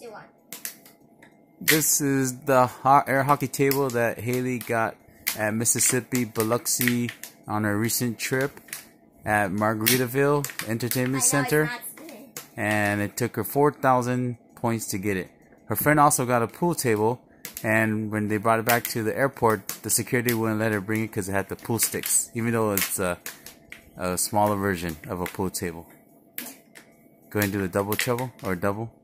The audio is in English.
See what? This is the air hockey table that Haili got at Mississippi Boluxi on a recent trip at Margaritaville Entertainment Center. And it took her 4,000 points to get it. Her friend also got a pool table, and when they brought it back to the airport, the security wouldn't let her bring it because it had the pool sticks, even though it's a smaller version of a pool table. Go ahead and do the double trouble or double.